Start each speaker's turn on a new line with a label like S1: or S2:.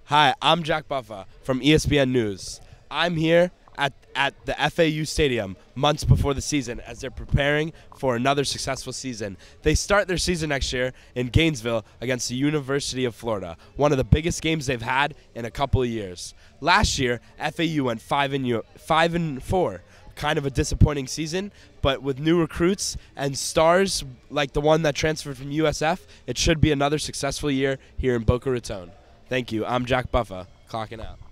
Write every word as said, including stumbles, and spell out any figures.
S1: Hi, I'm Jack Buffa from E S P N News. I'm here at, at the F A U Stadium months before the season as they're preparing for another successful season. They start their season next year in Gainesville against the University of Florida, one of the biggest games they've had in a couple of years. Last year, F A U went five and five and four. Kind of a disappointing season, but with new recruits and stars like the one that transferred from U S F, it should be another successful year here in Boca Raton. Thank you. I'm Jack Buffa, clocking out.